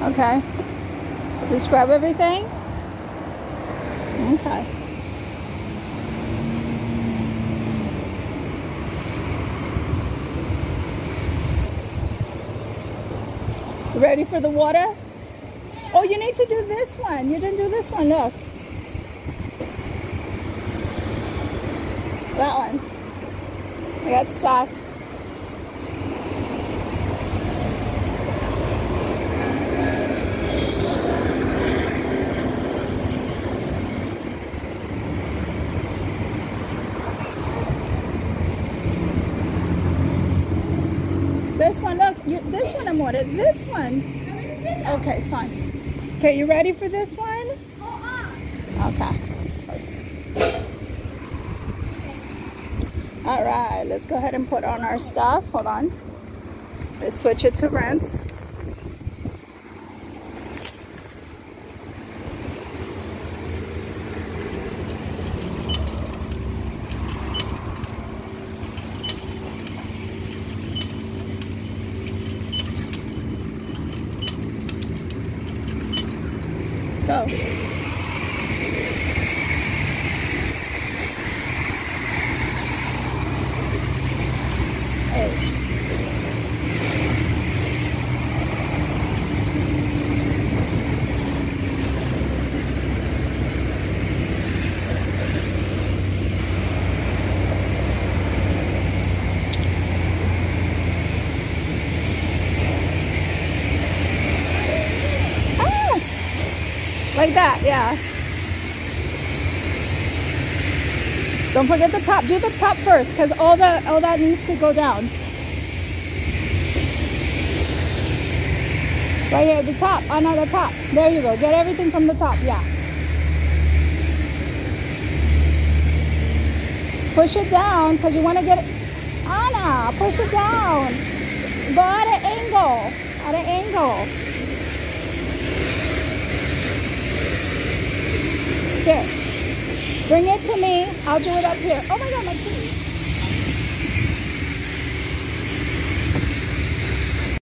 Okay. Just scrub everything? Okay. You ready for the water? Oh, you need to do this one. You didn't do this one, look. That one. I got stuck. This one, look, this one I wanted. This one. Okay, fine. Okay, you ready for this one? Okay. All right, let's go ahead and put on our stuff. Hold on. Let's switch it to rinse. Go. Hey. Like that, yeah. Don't forget the top. Do the top first, because all that needs to go down. Right here, the top. Anna, the top. There you go. Get everything from the top, yeah. Push it down, because you want to get it. Anna, push it down. Go at an angle. At an angle. Here, bring it to me. I'll do it up here. Oh my God, my feet.